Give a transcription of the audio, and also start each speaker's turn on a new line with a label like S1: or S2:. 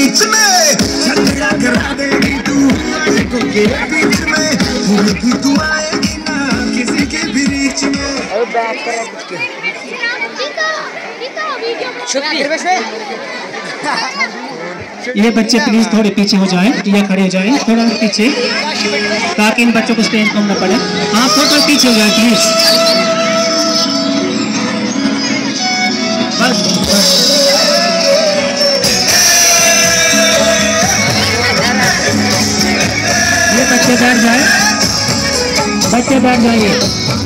S1: बीच में झगड़ा करा देगी तू लड़कों के बीच में, भूलेगी तू आएगी ना किसी के बीच में।
S2: ये बच्चे प्लीज थोड़े पीछे हो जाएं, ये खड़े हो जाएं थोड़ा पीछे, ताकि इन बच्चों को स्टेज कम न पड़े। आप थोड़ा पीछे हो जाएं प्लीज। बस ये बच्चे बैठ जाए, बच्चे बैठ जाइए।